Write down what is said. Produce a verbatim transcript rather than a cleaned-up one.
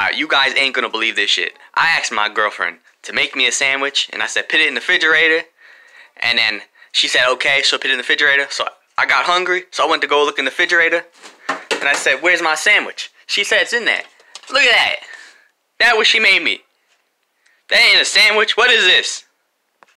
Now, you guys ain't gonna believe this shit. I asked my girlfriend to make me a sandwich, and I said, put it in the refrigerator. And then she said, okay, so put it in the refrigerator. So I got hungry, so I went to go look in the refrigerator. And I said, where's my sandwich? She said, it's in there. Look at that. That's what she made me. That ain't a sandwich. What is this?